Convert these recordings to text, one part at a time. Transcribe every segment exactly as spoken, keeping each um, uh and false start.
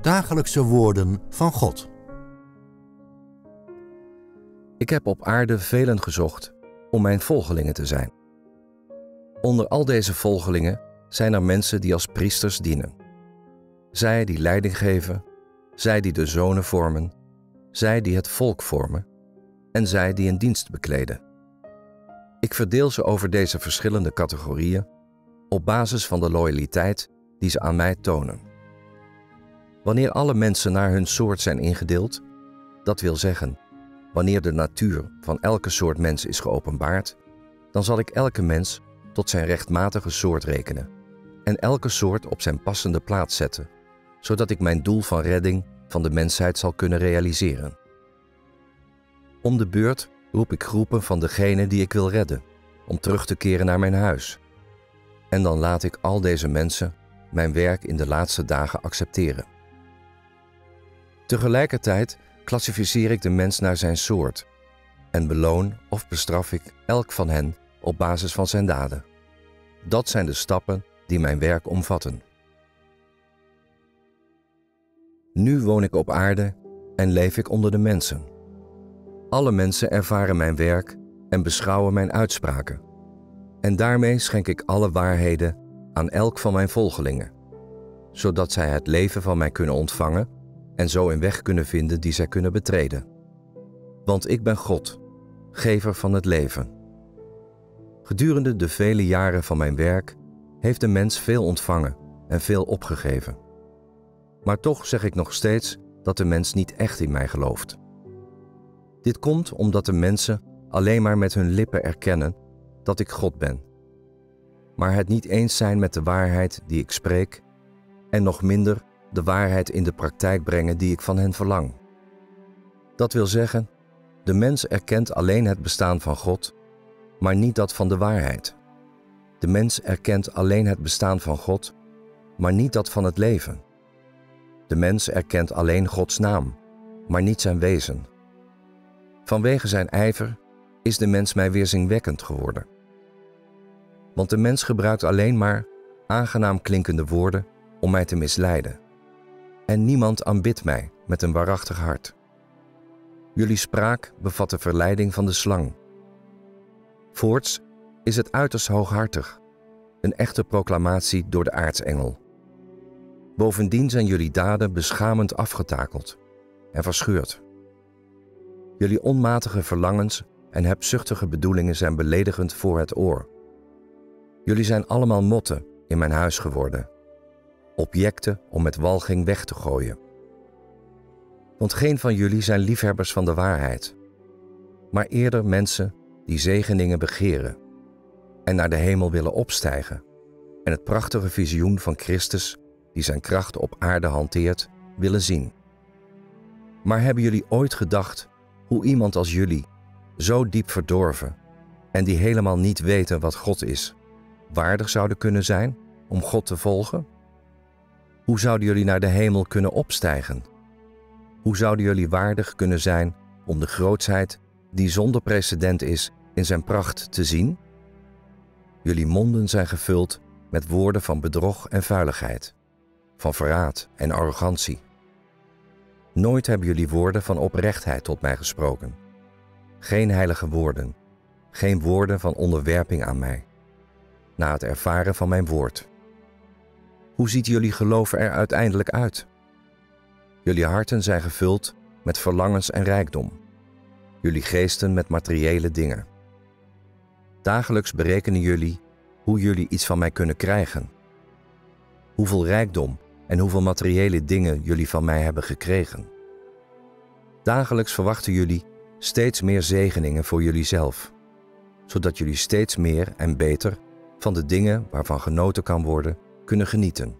Dagelijkse woorden van God. Ik heb op aarde velen gezocht om mijn volgelingen te zijn. Onder al deze volgelingen zijn er mensen die als priesters dienen. Zij die leiding geven, zij die de zonen vormen, zij die het volk vormen en zij die een dienst bekleden. Ik verdeel ze over deze verschillende categorieën op basis van de loyaliteit die ze aan mij tonen. Wanneer alle mensen naar hun soort zijn ingedeeld, dat wil zeggen, wanneer de natuur van elke soort mens is geopenbaard, dan zal ik elke mens tot zijn rechtmatige soort rekenen en elke soort op zijn passende plaats zetten, zodat ik mijn doel van redding van de mensheid zal kunnen realiseren. Om de beurt roep ik groepen van degene die ik wil redden, om terug te keren naar mijn huis. En dan laat ik al deze mensen mijn werk in de laatste dagen accepteren. Tegelijkertijd klassificeer ik de mens naar zijn soort en beloon of bestraf ik elk van hen op basis van zijn daden. Dat zijn de stappen die mijn werk omvatten. Nu woon ik op aarde en leef ik onder de mensen. Alle mensen ervaren mijn werk en beschouwen mijn uitspraken. En daarmee schenk ik alle waarheden aan elk van mijn volgelingen, zodat zij het leven van mij kunnen ontvangen en zo een weg kunnen vinden die zij kunnen betreden. Want ik ben God, gever van het leven. Gedurende de vele jaren van mijn werk heeft de mens veel ontvangen en veel opgegeven. Maar toch zeg ik nog steeds dat de mens niet echt in mij gelooft. Dit komt omdat de mensen alleen maar met hun lippen erkennen dat ik God ben, maar het niet eens zijn met de waarheid die ik spreek en nog minder de waarheid in de praktijk brengen die ik van hen verlang. Dat wil zeggen, de mens erkent alleen het bestaan van God, maar niet dat van de waarheid. De mens erkent alleen het bestaan van God, maar niet dat van het leven. De mens erkent alleen Gods naam, maar niet zijn wezen. Vanwege zijn ijver is de mens mij weerzinwekkend geworden. Want de mens gebruikt alleen maar aangenaam klinkende woorden om mij te misleiden. En niemand aanbidt mij met een waarachtig hart. Jullie spraak bevat de verleiding van de slang. Voorts is het uiterst hooghartig, een echte proclamatie door de aartsengel. Bovendien zijn jullie daden beschamend afgetakeld en verscheurd. Jullie onmatige verlangens en hebzuchtige bedoelingen zijn beledigend voor het oor. Jullie zijn allemaal motten in mijn huis geworden, objecten om met walging weg te gooien. Want geen van jullie zijn liefhebbers van de waarheid, maar eerder mensen die zegeningen begeren en naar de hemel willen opstijgen en het prachtige visioen van Christus die zijn kracht op aarde hanteert, willen zien. Maar hebben jullie ooit gedacht hoe iemand als jullie, zo diep verdorven en die helemaal niet weten wat God is, waardig zouden kunnen zijn om God te volgen? Hoe zouden jullie naar de hemel kunnen opstijgen? Hoe zouden jullie waardig kunnen zijn om de grootsheid die zonder precedent is in zijn pracht te zien? Jullie monden zijn gevuld met woorden van bedrog en vuiligheid, van verraad en arrogantie. Nooit hebben jullie woorden van oprechtheid tot mij gesproken. Geen heilige woorden, geen woorden van onderwerping aan mij, na het ervaren van mijn woord. Hoe ziet jullie geloof er uiteindelijk uit? Jullie harten zijn gevuld met verlangens en rijkdom. Jullie geesten met materiële dingen. Dagelijks berekenen jullie hoe jullie iets van mij kunnen krijgen. Hoeveel rijkdom en hoeveel materiële dingen jullie van mij hebben gekregen. Dagelijks verwachten jullie steeds meer zegeningen voor jullie zelf, zodat jullie steeds meer en beter van de dingen waarvan genoten kan worden, kunnen genieten.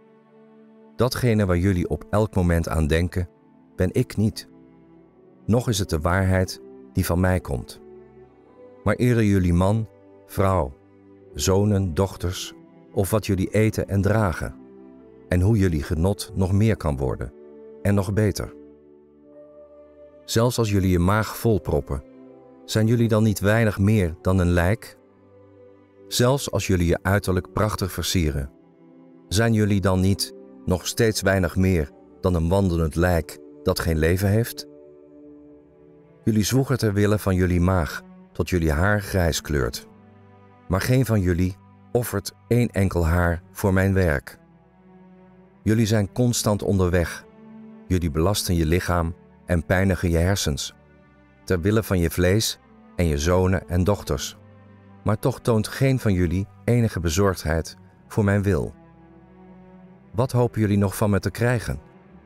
Datgene waar jullie op elk moment aan denken, ben ik niet. Nog is het de waarheid die van mij komt. Maar eerder jullie man, vrouw, zonen, dochters of wat jullie eten en dragen en hoe jullie genot nog meer kan worden en nog beter. Zelfs als jullie je maag volproppen, zijn jullie dan niet weinig meer dan een lijk? Zelfs als jullie je uiterlijk prachtig versieren, zijn jullie dan niet nog steeds weinig meer dan een wandelend lijk dat geen leven heeft? Jullie zwoegen ter wille van jullie maag tot jullie haar grijs kleurt. Maar geen van jullie offert één enkel haar voor mijn werk. Jullie zijn constant onderweg. Jullie belasten je lichaam en pijnigen je hersens, ter wille van je vlees en je zonen en dochters. Maar toch toont geen van jullie enige bezorgdheid voor mijn wil. Wat hopen jullie nog van me te krijgen?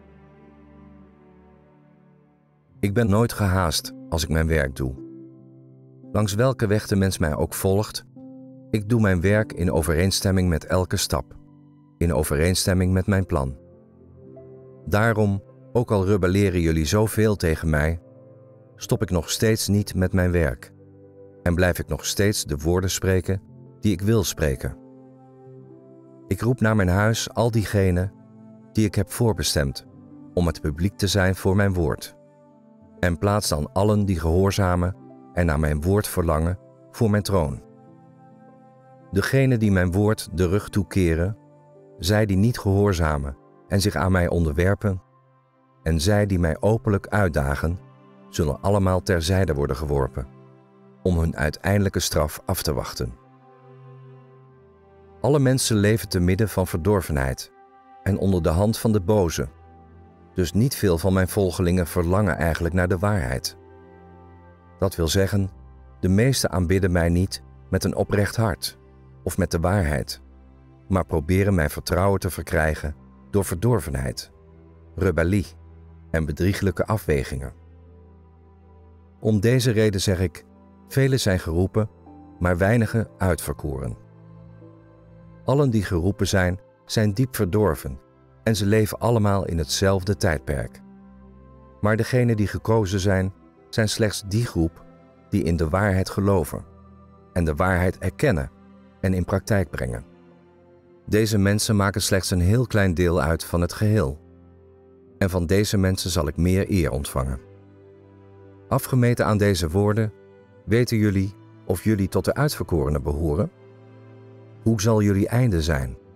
Ik ben nooit gehaast als ik mijn werk doe. Langs welke weg de mens mij ook volgt, ik doe mijn werk in overeenstemming met elke stap, in overeenstemming met mijn plan. Daarom, ook al rebelleren jullie zoveel tegen mij, stop ik nog steeds niet met mijn werk en blijf ik nog steeds de woorden spreken die ik wil spreken. Ik roep naar mijn huis al diegenen die ik heb voorbestemd om het publiek te zijn voor mijn woord, en plaats dan allen die gehoorzamen en naar mijn woord verlangen voor mijn troon. Degenen die mijn woord de rug toekeren, zij die niet gehoorzamen en zich aan mij onderwerpen, en zij die mij openlijk uitdagen, zullen allemaal terzijde worden geworpen, om hun uiteindelijke straf af te wachten. Alle mensen leven te midden van verdorvenheid en onder de hand van de boze, dus niet veel van mijn volgelingen verlangen eigenlijk naar de waarheid. Dat wil zeggen, de meesten aanbidden mij niet met een oprecht hart of met de waarheid, maar proberen mijn vertrouwen te verkrijgen door verdorvenheid, rebellie en bedrieglijke afwegingen. Om deze reden zeg ik, velen zijn geroepen, maar weinigen uitverkoren. Allen die geroepen zijn, zijn diep verdorven en ze leven allemaal in hetzelfde tijdperk. Maar degenen die gekozen zijn, zijn slechts die groep die in de waarheid geloven en de waarheid erkennen en in praktijk brengen. Deze mensen maken slechts een heel klein deel uit van het geheel. En van deze mensen zal ik meer eer ontvangen. Afgemeten aan deze woorden, weten jullie of jullie tot de uitverkorenen behoren? Hoe zal jullie einde zijn